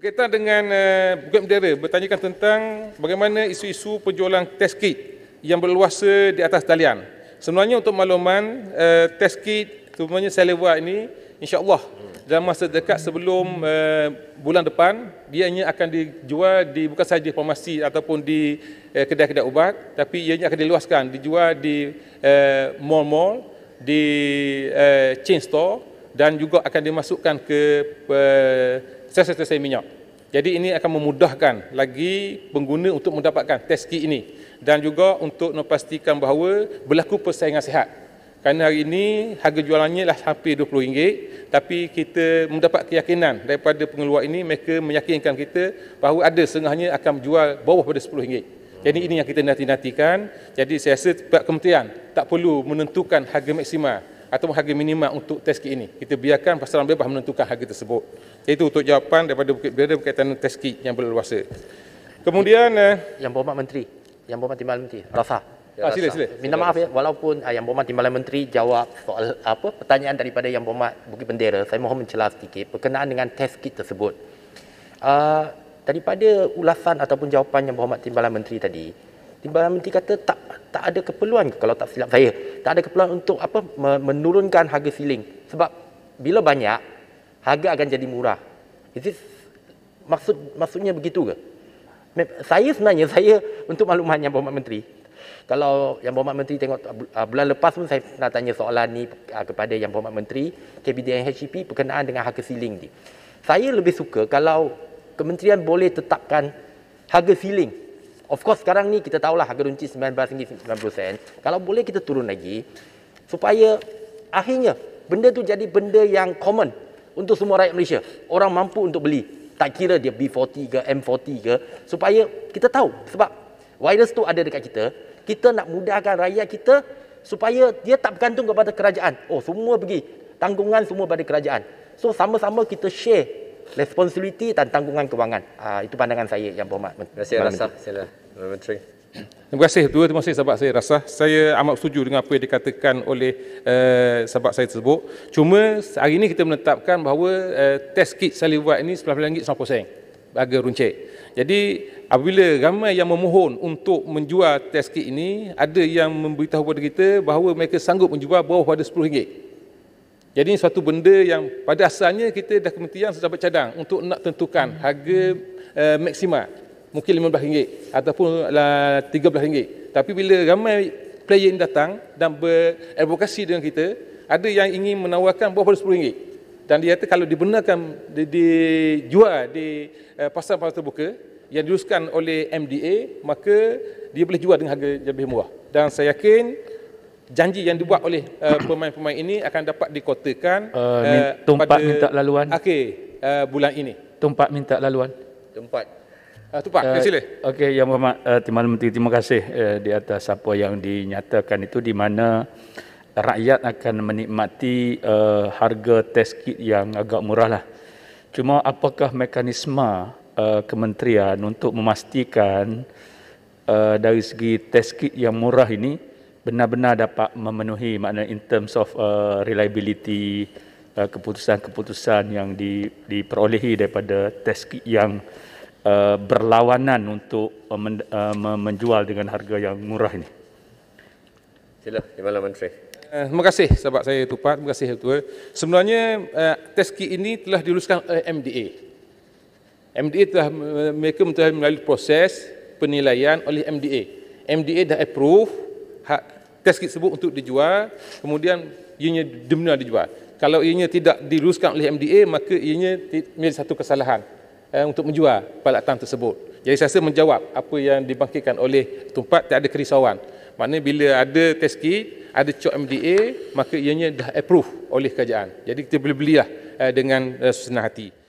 Berkaitan dengan Bukit Bendera bertanyakan tentang bagaimana isu-isu penjualan test kit yang berluasa di atas talian. Sebenarnya untuk makluman, test kit sebenarnya Saleva ini insya-Allah dalam masa dekat sebelum bulan depan ianya akan dijual di bukan sahaja di farmasi ataupun di kedai-kedai ubat, tapi ianya akan diluaskan, dijual di mall-mall, di chain store dan juga akan dimasukkan ke stesen-stesen minyak. Jadi ini akan memudahkan lagi pengguna untuk mendapatkan test kit ini dan juga untuk memastikan bahawa berlaku persaingan sihat. Kerana hari ini harga jualannya lah hampir RM20, tapi kita mendapat keyakinan daripada pengeluar ini, mereka meyakinkan kita bahawa ada setengahnya akan menjual bawah pada RM10. Jadi ini yang kita nanti-nantikan. Jadi saya rasa pihak kementerian tak perlu menentukan harga maksima ataupun harga minima untuk test kit ini. Kita biarkan pasaran bebas menentukan harga tersebut. Itu untuk jawapan daripada Bukit Bendera berkaitan dengan test kit yang berluasa. Kemudian Yang Berhormat Menteri, Yang Berhormat Timbalan Menteri, Rasa. Sila. Minta maaf ya, walaupun Yang Berhormat Timbalan Menteri jawab soal pertanyaan daripada Yang Berhormat Bukit Bendera, saya mohon mencelah sedikit berkenaan dengan test kit tersebut. Daripada ulasan ataupun jawapan Yang Berhormat Timbalan Menteri tadi, Timbalan Menteri kata tak ada keperluan, kalau tak silap saya, tak ada keperluan untuk menurunkan harga ceiling. Sebab bila banyak, harga akan jadi murah. Maksudnya begitu ke? Saya untuk makluman Yang Berhormat Menteri, kalau Yang Berhormat Menteri tengok bulan lepas pun saya pernah tanya soalan ni kepada Yang Berhormat Menteri KBDN HEP berkenaan dengan harga ceiling ni. Saya lebih suka kalau kementerian boleh tetapkan harga ceiling. Of course sekarang ni kita tahulah harga runci RM19.90. Kalau boleh kita turun lagi supaya akhirnya benda tu jadi benda yang common untuk semua rakyat Malaysia. Orang mampu untuk beli. Tak kira dia B40 ke M40 ke, supaya kita tahu sebab virus tu ada dekat kita. Kita nak mudahkan rakyat kita supaya dia tak bergantung kepada kerajaan. Oh, semua pergi. Tanggungan semua pada kerajaan. So sama-sama kita share responsibility dan tanggungan kewangan. Itu pandangan saya, Yang Berhormat Menteri. Terima kasih, Rasa. Sila, Menteri. Terima kasih. Terima kasih sahabat saya Rasa. Saya amat setuju dengan apa yang dikatakan oleh sahabat saya tersebut. Cuma hari ini kita menetapkan bahawa test kit Saleva ini RM19.90 harga runcit. Jadi apabila ramai yang memohon untuk menjual test kit ini, ada yang memberitahu kepada kita bahawa mereka sanggup menjual bawah pada RM10. Jadi ini suatu benda yang pada asalnya kita dah kementerian sudah bercadang untuk nak tentukan harga maksima. Mungkin RM15 ataupun RM13. Tapi bila ramai player ini datang dan beradvokasi dengan kita, ada yang ingin menawarkan bawah pada RM10. Dan dia kata kalau dibenarkan dijual di pasar-pasar terbuka yang diuruskan oleh MDA, maka dia boleh jual dengan harga yang lebih murah. Dan saya yakin janji yang dibuat oleh pemain-pemain ini akan dapat dikotakan tumpat minta laluan akhir bulan ini. Tumpat minta laluan. Tumpat, sila. Okey, Yang Berhormat Timbalan Menteri, terima kasih di atas apa yang dinyatakan itu, di mana rakyat akan menikmati harga test kit yang agak murah lah. Cuma apakah mekanisme kementerian untuk memastikan dari segi test kit yang murah ini benar-benar dapat memenuhi, makna in terms of reliability, keputusan-keputusan yang diperolehi daripada test kit yang berlawanan untuk menjual dengan harga yang murah ini. Sila, Timbalan Menteri. Terima kasih sahabat saya Tupat, terima kasih Ketua. Sebenarnya test kit ini telah diluluskan oleh MDA. MDA mereka telah melalui proses penilaian oleh MDA. MDA dah approve test kit tersebut untuk dijual, kemudian ianya benar dijual. Kalau ianya tidak diluluskan oleh MDA, maka ianya menjadi satu kesalahan untuk menjual peralatan tersebut. Jadi saya rasa menjawab apa yang dibangkitkan oleh Tumpat, tak ada kerisauan. Maknanya bila ada test kit, ada cop MDA, maka ianya dah approve oleh kerajaan. Jadi kita boleh belilah dengan senang hati.